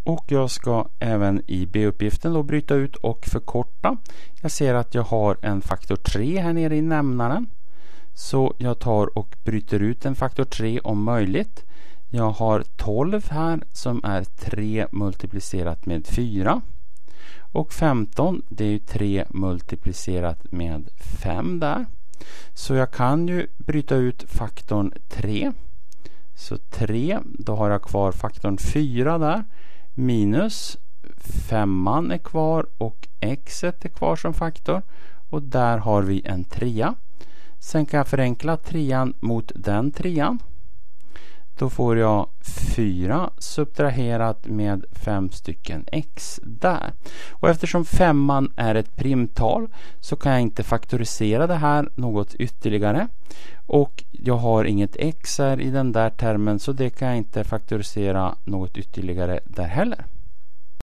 Och jag ska även i B-uppgiften då bryta ut och förkorta. Jag ser att jag har en faktor 3 här nere i nämnaren. Så jag tar och bryter ut en faktor 3 om möjligt. Jag har 12 här som är 3 multiplicerat med 4. Och 15 det är ju 3 multiplicerat med 5 där. Så jag kan ju bryta ut faktorn 3. Så 3, då har jag kvar faktorn 4 där. Minus 5 är kvar och x är kvar som faktor. Och där har vi en 3. Sen kan jag förenkla 3 mot den 3. Då får jag 4 subtraherat med 5 stycken x där. Och eftersom 5 är ett primtal så kan jag inte faktorisera det här något ytterligare. Och jag har inget x här i den där termen så det kan jag inte faktorisera något ytterligare där heller.